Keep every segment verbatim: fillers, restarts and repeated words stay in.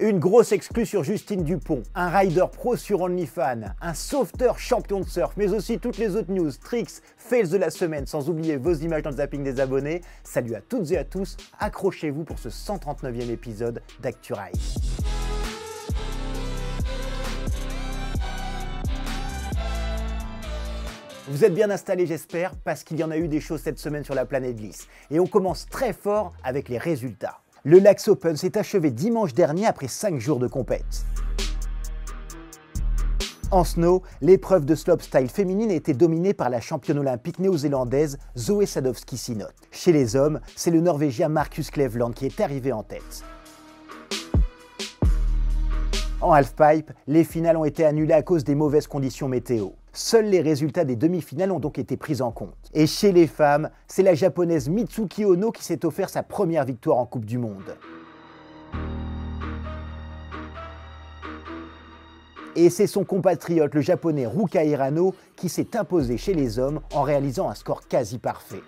Une grosse exclue sur Justine Dupont, un rider pro sur OnlyFans, un sauveteur champion de surf, mais aussi toutes les autres news, tricks, fails de la semaine, sans oublier vos images dans le zapping des abonnés. Salut à toutes et à tous, accrochez-vous pour ce cent trente-neuvième épisode d'ActuRide. Vous êtes bien installés, j'espère, parce qu'il y en a eu des choses cette semaine sur la planète glisse. Et on commence très fort avec les résultats. Le Lax Open s'est achevé dimanche dernier après cinq jours de compète. En snow, l'épreuve de slopestyle féminine a été dominée par la championne olympique néo-zélandaise Zoe Sadowski-Synnott. Chez les hommes, c'est le Norvégien Marcus Kleveland qui est arrivé en tête. En halfpipe, les finales ont été annulées à cause des mauvaises conditions météo. Seuls les résultats des demi-finales ont donc été pris en compte. Et chez les femmes, c'est la japonaise Mitsuki Ono qui s'est offert sa première victoire en Coupe du Monde. Et c'est son compatriote, le japonais Ruka Hirano, qui s'est imposé chez les hommes en réalisant un score quasi parfait.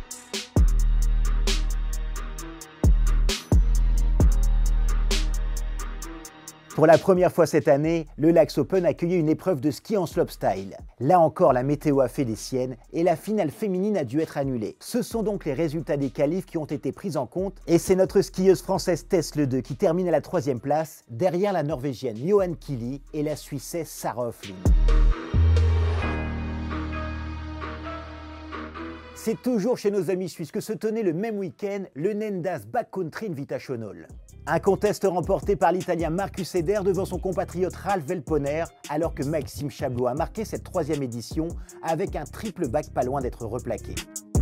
Pour la première fois cette année, le Lax Open accueillait une épreuve de ski en slopestyle. Là encore, la météo a fait des siennes et la finale féminine a dû être annulée. Ce sont donc les résultats des qualifs qui ont été pris en compte et c'est notre skieuse française Tess Le Deux qui termine à la troisième place, derrière la norvégienne Johan Kili et la suissesse Sarah Hofflin. C'est toujours chez nos amis suisses que se tenait le même week-end le Nendas Backcountry Invitational. Un contest remporté par l'italien Marcus Eder devant son compatriote Ralf Velponer, alors que Maxime Chablot a marqué cette troisième édition avec un triple back pas loin d'être replaqué.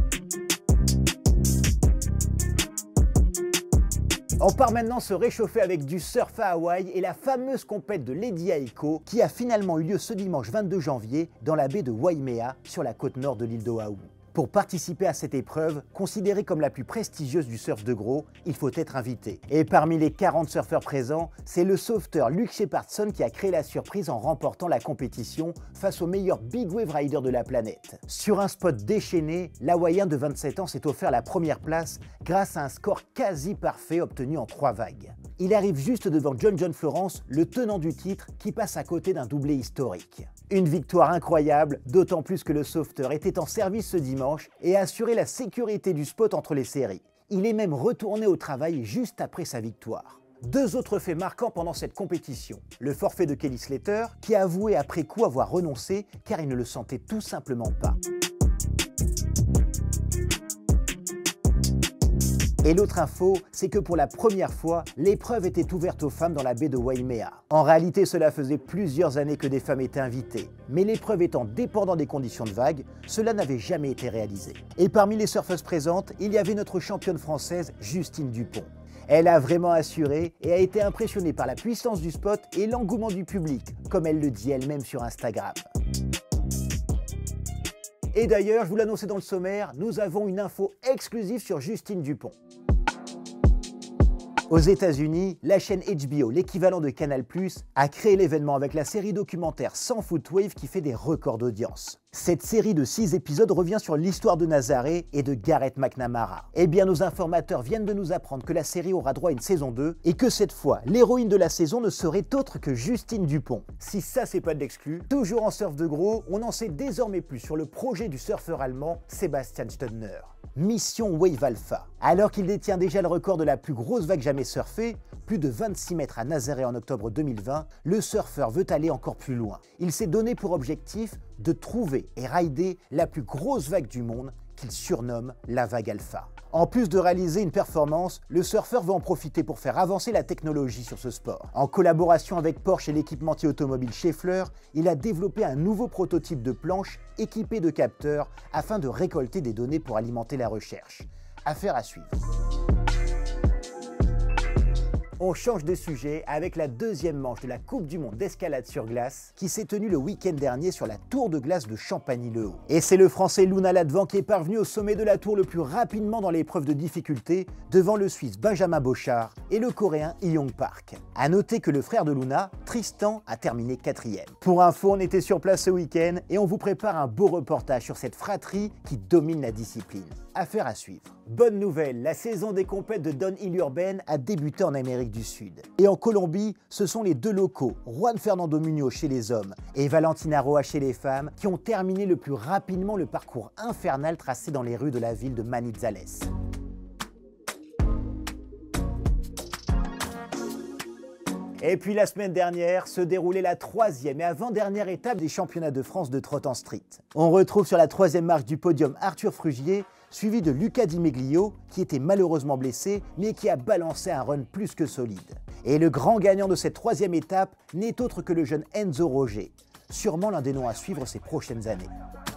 On part maintenant se réchauffer avec du surf à Hawaï et la fameuse compète de Lady Aiko qui a finalement eu lieu ce dimanche vingt-deux janvier dans la baie de Waimea sur la côte nord de l'île d'Oahu. Pour participer à cette épreuve, considérée comme la plus prestigieuse du surf de gros, il faut être invité. Et parmi les quarante surfeurs présents, c'est le sauveteur Luke Shepardson qui a créé la surprise en remportant la compétition face au meilleur big wave rider de la planète. Sur un spot déchaîné, l'Hawaïen de vingt-sept ans s'est offert la première place grâce à un score quasi parfait obtenu en trois vagues. Il arrive juste devant John John Florence, le tenant du titre, qui passe à côté d'un doublé historique. Une victoire incroyable, d'autant plus que le sauveteur était en service ce dimanche et a assuré la sécurité du spot entre les séries. Il est même retourné au travail juste après sa victoire. Deux autres faits marquants pendant cette compétition. Le forfait de Kelly Slater, qui a avoué après coup avoir renoncé car il ne le sentait tout simplement pas. Et l'autre info, c'est que pour la première fois, l'épreuve était ouverte aux femmes dans la baie de Waimea. En réalité, cela faisait plusieurs années que des femmes étaient invitées, mais l'épreuve étant dépendante des conditions de vague, cela n'avait jamais été réalisé. Et parmi les surfeuses présentes, il y avait notre championne française Justine Dupont. Elle a vraiment assuré et a été impressionnée par la puissance du spot et l'engouement du public, comme elle le dit elle-même sur Instagram. Et d'ailleurs, je vous l'annonçais dans le sommaire, nous avons une info exclusive sur Justine Dupont. Aux États-Unis, la chaîne H B O, l'équivalent de Canal plus, a créé l'événement avec la série documentaire cent Foot Wave qui fait des records d'audience. Cette série de six épisodes revient sur l'histoire de Nazaré et de Garrett McNamara. Eh bien, nos informateurs viennent de nous apprendre que la série aura droit à une saison deux et que cette fois, l'héroïne de la saison ne serait autre que Justine Dupont. Si ça, c'est pas de l'exclu, toujours en surf de gros, on en sait désormais plus sur le projet du surfeur allemand Sebastian Stündner. Mission Wave Alpha. Alors qu'il détient déjà le record de la plus grosse vague jamais surfée, plus de vingt-six mètres à Nazaré en octobre deux mille vingt, le surfeur veut aller encore plus loin. Il s'est donné pour objectif de trouver et rider la plus grosse vague du monde qu'il surnomme la vague Alpha. En plus de réaliser une performance, le surfeur veut en profiter pour faire avancer la technologie sur ce sport. En collaboration avec Porsche et l'équipementier automobile Schaeffler, il a développé un nouveau prototype de planche équipé de capteurs afin de récolter des données pour alimenter la recherche. Affaire à suivre. On change de sujet avec la deuxième manche de la Coupe du Monde d'escalade sur glace qui s'est tenue le week-end dernier sur la tour de glace de Champagny-le-Haut. Et c'est le Français Luna Ladvan qui est parvenu au sommet de la tour le plus rapidement dans l'épreuve de difficulté devant le Suisse Benjamin Bochard et le Coréen Hyung Park. A noter que le frère de Luna, Tristan, a terminé quatrième. Pour info, on était sur place ce week-end et on vous prépare un beau reportage sur cette fratrie qui domine la discipline. Affaire à suivre. Bonne nouvelle, la saison des compètes de downhill urbaine a débuté en Amérique du Sud. Et en Colombie, ce sont les deux locaux, Juan Fernando Muñoz chez les hommes et Valentina Roa chez les femmes, qui ont terminé le plus rapidement le parcours infernal tracé dans les rues de la ville de Manizales. Et puis la semaine dernière se déroulait la troisième et avant-dernière étape des championnats de France de trot en street. On retrouve sur la troisième marche du podium Arthur Frugier, suivi de Luca Di Meglio, qui était malheureusement blessé, mais qui a balancé un run plus que solide. Et le grand gagnant de cette troisième étape n'est autre que le jeune Enzo Roger, sûrement l'un des noms à suivre ces prochaines années.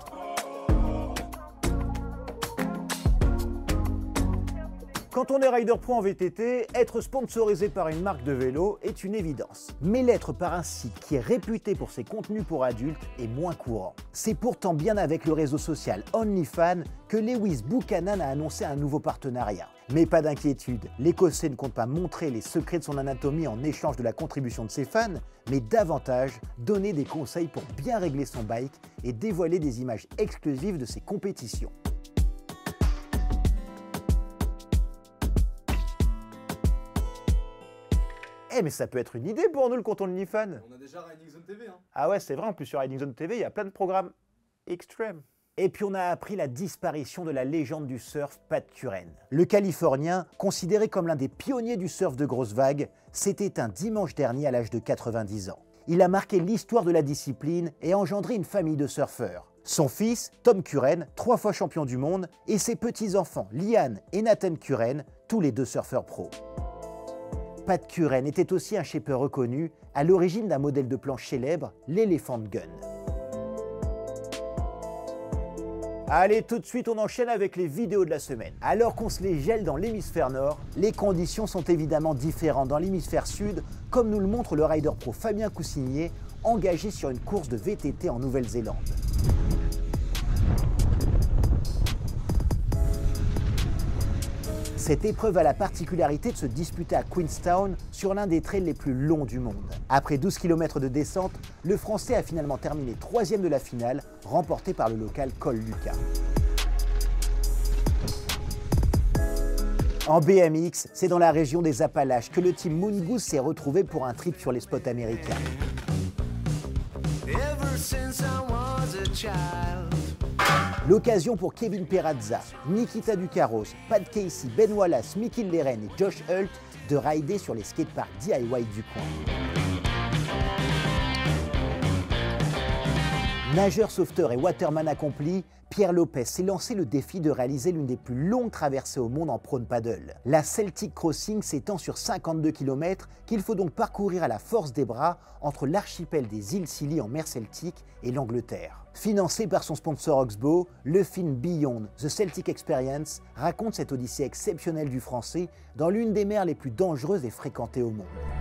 Quand on est rider pro en V T T, être sponsorisé par une marque de vélo est une évidence. Mais l'être par un site qui est réputé pour ses contenus pour adultes est moins courant. C'est pourtant bien avec le réseau social OnlyFans que Lewis Buchanan a annoncé un nouveau partenariat. Mais pas d'inquiétude, l'Écossais ne compte pas montrer les secrets de son anatomie en échange de la contribution de ses fans, mais davantage donner des conseils pour bien régler son bike et dévoiler des images exclusives de ses compétitions. Eh mais ça peut être une idée pour nous le compte OnlyFans. On a déjà Riding Zone T V. Hein. Ah ouais, c'est vrai, en plus sur Riding Zone T V, il y a plein de programmes extrêmes. Et puis on a appris la disparition de la légende du surf Pat Curren. Le Californien, considéré comme l'un des pionniers du surf de grosses vagues, s'est éteint dimanche dernier à l'âge de quatre-vingt-dix ans. Il a marqué l'histoire de la discipline et a engendré une famille de surfeurs. Son fils, Tom Curren, trois fois champion du monde, et ses petits-enfants, Liane et Nathan Curren, tous les deux surfeurs pros. Pat Curren était aussi un shaper reconnu, à l'origine d'un modèle de planche célèbre, l'Elephant Gun. Allez, tout de suite, on enchaîne avec les vidéos de la semaine. Alors qu'on se les gèle dans l'hémisphère nord, les conditions sont évidemment différentes dans l'hémisphère sud, comme nous le montre le rider pro Fabien Coussigné, engagé sur une course de V T T en Nouvelle-Zélande. Cette épreuve a la particularité de se disputer à Queenstown sur l'un des trails les plus longs du monde. Après douze kilomètres de descente, le Français a finalement terminé troisième de la finale, remporté par le local Cole Lucas. En B M X, c'est dans la région des Appalaches que le team Moongoose s'est retrouvé pour un trip sur les spots américains. L'occasion pour Kevin Perazza, Nikita Ducaros, Pat Casey, Ben Wallace, Mickey Leren et Josh Hult de rider sur les skateparks D I Y du coin. Nageur sauveteur et waterman accompli, Pierre Lopez s'est lancé le défi de réaliser l'une des plus longues traversées au monde en prone paddle. La Celtic Crossing s'étend sur cinquante-deux kilomètres qu'il faut donc parcourir à la force des bras entre l'archipel des îles Scilly en mer Celtique et l'Angleterre. Financé par son sponsor Oxbow, le film Beyond The Celtic Experience raconte cette odyssée exceptionnelle du Français dans l'une des mers les plus dangereuses et fréquentées au monde.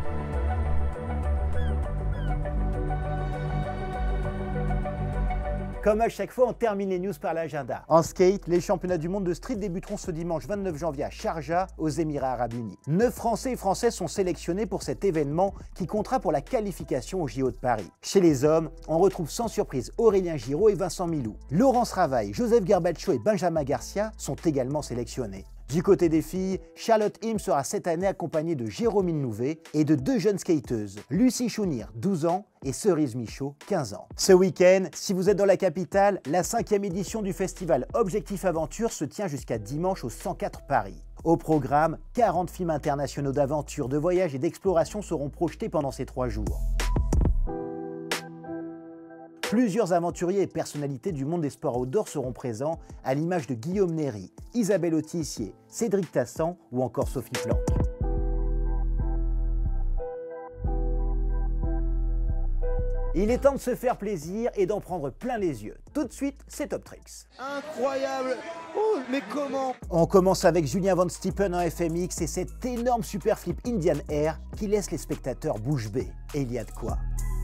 Comme à chaque fois, on termine les news par l'agenda. En skate, les championnats du monde de street débuteront ce dimanche vingt-neuf janvier à Sharjah, aux Émirats Arabes Unis. Neuf Français et Françaises sont sélectionnés pour cet événement qui comptera pour la qualification aux J O de Paris. Chez les hommes, on retrouve sans surprise Aurélien Giraud et Vincent Milou. Laurence Ravaille, Joseph Garbacho et Benjamin Garcia sont également sélectionnés. Du côté des filles, Charlotte Im sera cette année accompagnée de Jérôme Nouvet et de deux jeunes skateuses, Lucie Chounir, douze ans, et Cerise Michaud, quinze ans. Ce week-end, si vous êtes dans la capitale, la cinquième édition du festival Objectif Aventure se tient jusqu'à dimanche au cent quatre Paris. Au programme, quarante films internationaux d'aventure, de voyage et d'exploration seront projetés pendant ces trois jours. Plusieurs aventuriers et personnalités du monde des sports outdoor seront présents, à l'image de Guillaume Néry, Isabelle Autissier, Cédric Tassan ou encore Sophie Planck. Il est temps de se faire plaisir et d'en prendre plein les yeux. Tout de suite, c'est Top Tricks. Incroyable! Oh, mais comment? On commence avec Julien Van Stiepen en F M X et cet énorme super flip Indian Air qui laisse les spectateurs bouche bée. Et il y a de quoi.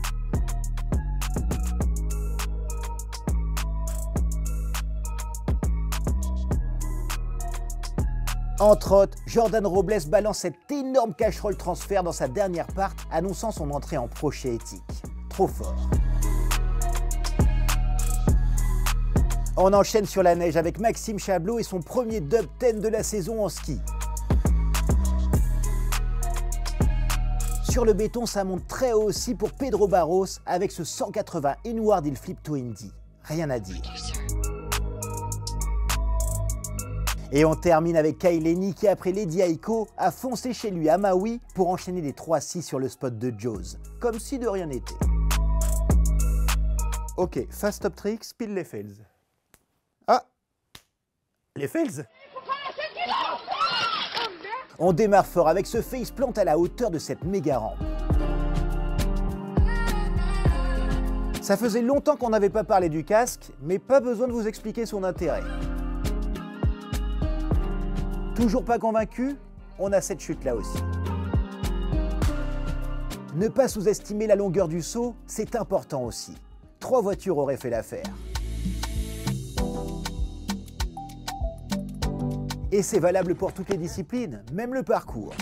Entre autres, Jordan Robles balance cet énorme cash-roll transfert dans sa dernière part, annonçant son entrée en pro chez Ethic. Trop fort. On enchaîne sur la neige avec Maxime Chablot et son premier dub dix de la saison en ski. Sur le béton, ça monte très haut aussi pour Pedro Barros avec ce cent quatre-vingts Inward Hill Flip to Indy. Rien à dire. Et on termine avec Kyle Laney qui, après Lady Aiko, a foncé chez lui à Maui pour enchaîner les trois six sur le spot de Jaws. Comme si de rien n'était. Ok, fast top tricks, pile les fails. Ah, les fails. On démarre fort avec ce faceplant à la hauteur de cette méga rampe. Ça faisait longtemps qu'on n'avait pas parlé du casque, mais pas besoin de vous expliquer son intérêt. Toujours pas convaincu? On a cette chute là aussi. Ne pas sous-estimer la longueur du saut, c'est important aussi. Trois voitures auraient fait l'affaire. Et c'est valable pour toutes les disciplines, même le parcours.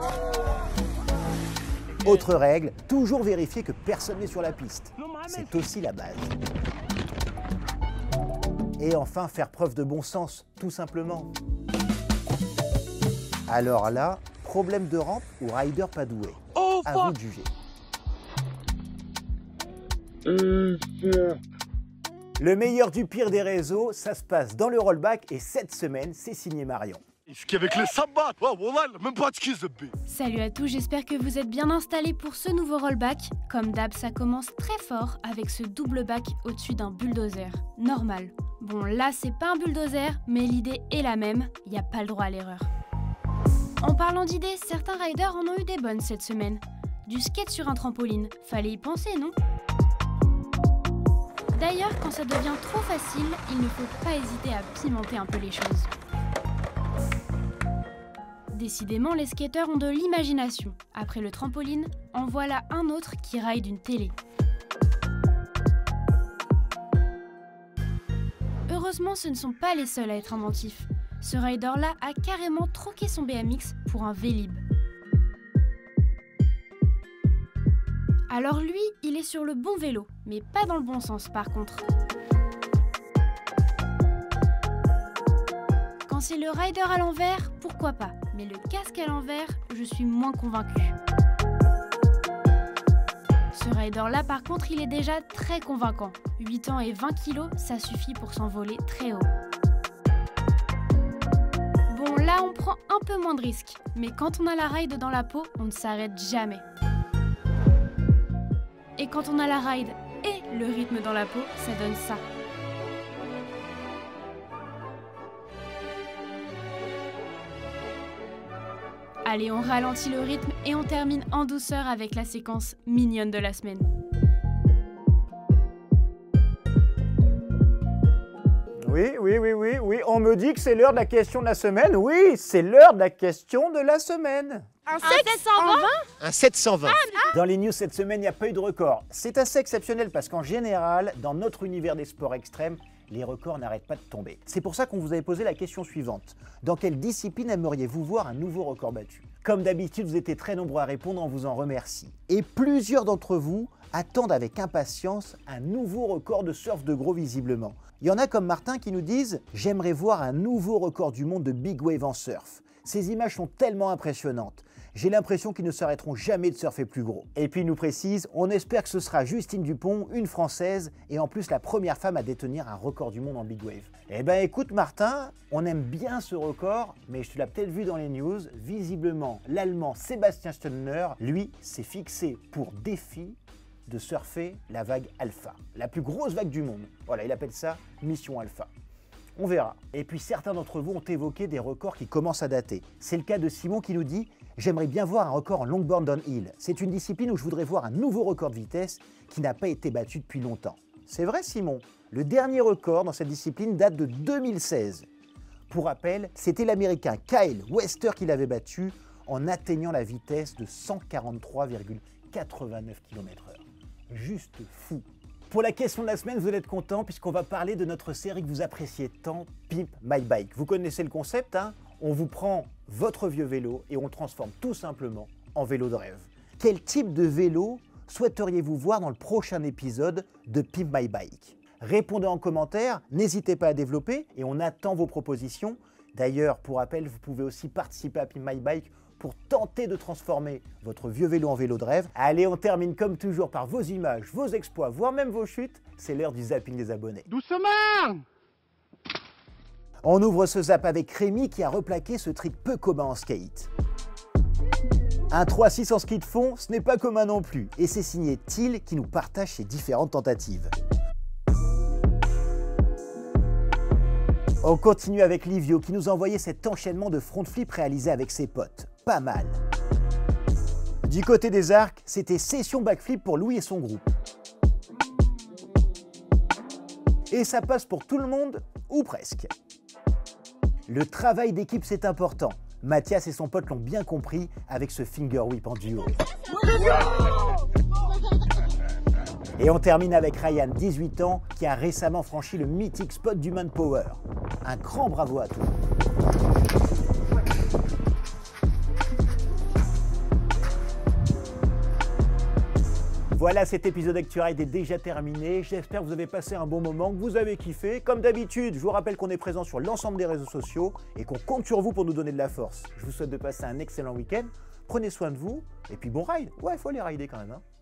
Autre règle, toujours vérifier que personne n'est sur la piste. C'est aussi la base. Et enfin, faire preuve de bon sens, tout simplement. Alors là, problème de rampe ou rider pas doué? Oh, à vous de juger. Le meilleur du pire des réseaux, ça se passe dans le rollback et cette semaine, c'est signé Marion. Avec les sabbats, même pas de B. Salut à tous, j'espère que vous êtes bien installés pour ce nouveau rollback. Comme d'hab, ça commence très fort avec ce double back au-dessus d'un bulldozer. Normal. Bon, là, c'est pas un bulldozer, mais l'idée est la même, il n'y a pas le droit à l'erreur. En parlant d'idées, certains riders en ont eu des bonnes cette semaine. Du skate sur un trampoline, fallait y penser, non? D'ailleurs, quand ça devient trop facile, il ne faut pas hésiter à pimenter un peu les choses. Décidément, les skateurs ont de l'imagination. Après le trampoline, en voilà un autre qui ride une télé. Heureusement, ce ne sont pas les seuls à être inventifs. Ce rider-là a carrément troqué son B M X pour un Vélib. Alors lui, il est sur le bon vélo, mais pas dans le bon sens par contre. Quand c'est le rider à l'envers, pourquoi pas, mais le casque à l'envers, je suis moins convaincue. Ce rider-là par contre, il est déjà très convaincant. huit ans et vingt kilos, ça suffit pour s'envoler très haut. Bon, là on prend un peu moins de risques, mais quand on a la ride dans la peau, on ne s'arrête jamais. Et quand on a la ride et le rythme dans la peau, ça donne ça. Allez, on ralentit le rythme et on termine en douceur avec la séquence mignonne de la semaine. Oui, oui, oui, oui, oui, on me dit que c'est l'heure de la question de la semaine. Oui, c'est l'heure de la question de la semaine. Un sept cent vingt? Un sept cent vingt. Dans les news cette semaine, il n'y a pas eu de record. C'est assez exceptionnel parce qu'en général, dans notre univers des sports extrêmes, les records n'arrêtent pas de tomber. C'est pour ça qu'on vous avait posé la question suivante. Dans quelle discipline aimeriez-vous voir un nouveau record battu? Comme d'habitude, vous étiez très nombreux à répondre, on vous en remercie. Et plusieurs d'entre vous attendent avec impatience un nouveau record de surf de gros visiblement. Il y en a comme Martin qui nous disent « J'aimerais voir un nouveau record du monde de big wave en surf. Ces images sont tellement impressionnantes. J'ai l'impression qu'ils ne s'arrêteront jamais de surfer plus gros. » Et puis il nous précise « On espère que ce sera Justine Dupont, une Française, et en plus la première femme à détenir un record du monde en big wave. » Eh ben écoute Martin, on aime bien ce record, mais je te l'ai peut-être vu dans les news, visiblement l'Allemand Sébastien Stunner, lui, s'est fixé pour défi de surfer la vague Alpha, la plus grosse vague du monde. Voilà, il appelle ça Mission Alpha. On verra. Et puis certains d'entre vous ont évoqué des records qui commencent à dater. C'est le cas de Simon qui nous dit « J'aimerais bien voir un record en longboard downhill. C'est une discipline où je voudrais voir un nouveau record de vitesse qui n'a pas été battu depuis longtemps. » C'est vrai Simon, le dernier record dans cette discipline date de deux mille seize. Pour rappel, c'était l'Américain Kyle Wester qui l'avait battu en atteignant la vitesse de cent quarante-trois virgule quatre-vingt-neuf kilomètres heure. Juste fou. Pour la question de la semaine, vous allez être content puisqu'on va parler de notre série que vous appréciez tant, Pimp My Bike. Vous connaissez le concept, hein? On vous prend votre vieux vélo et on le transforme tout simplement en vélo de rêve. Quel type de vélo souhaiteriez-vous voir dans le prochain épisode de Pimp My Bike? Répondez en commentaire, n'hésitez pas à développer et on attend vos propositions. D'ailleurs, pour rappel, vous pouvez aussi participer à Pimp My Bike pour tenter de transformer votre vieux vélo en vélo de rêve. Allez, on termine comme toujours par vos images, vos exploits, voire même vos chutes. C'est l'heure du zapping des abonnés. Doucement! On ouvre ce zap avec Rémi qui a replaqué ce trick peu commun en skate. Un trois six en ski de fond, ce n'est pas commun non plus, et c'est signé Thiel qui nous partage ses différentes tentatives. On continue avec Livio qui nous a envoyé cet enchaînement de front flip réalisé avec ses potes. Pas mal. Du côté des arcs, c'était session backflip pour Louis et son groupe. Et ça passe pour tout le monde, ou presque. Le travail d'équipe, c'est important. Mathias et son pote l'ont bien compris avec ce finger whip en duo. Et on termine avec Ryan, dix-huit ans, qui a récemment franchi le mythique spot du Manpower. Un grand bravo à tous. Voilà, cet épisode ActuRide est déjà terminé. J'espère que vous avez passé un bon moment, que vous avez kiffé. Comme d'habitude, je vous rappelle qu'on est présent sur l'ensemble des réseaux sociaux et qu'on compte sur vous pour nous donner de la force. Je vous souhaite de passer un excellent week-end. Prenez soin de vous et puis bon ride. Ouais, il faut aller rider quand même, hein.